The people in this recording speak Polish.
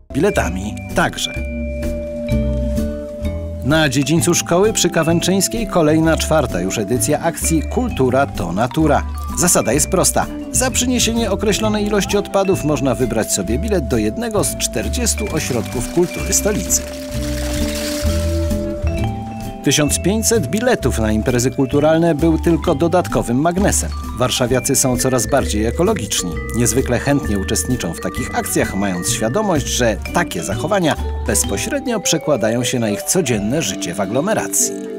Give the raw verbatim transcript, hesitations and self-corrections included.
Biletami także. Na dziedzińcu szkoły przy Kawęczyńskiej kolejna czwarta już edycja akcji Kultura to natura. Zasada jest prosta. Za przyniesienie określonej ilości odpadów można wybrać sobie bilet do jednego z czterdziestu ośrodków kultury stolicy. tysiąc pięćset biletów na imprezy kulturalne był tylko dodatkowym magnesem. Warszawiacy są coraz bardziej ekologiczni. Niezwykle chętnie uczestniczą w takich akcjach, mając świadomość, że takie zachowania bezpośrednio przekładają się na ich codzienne życie w aglomeracji.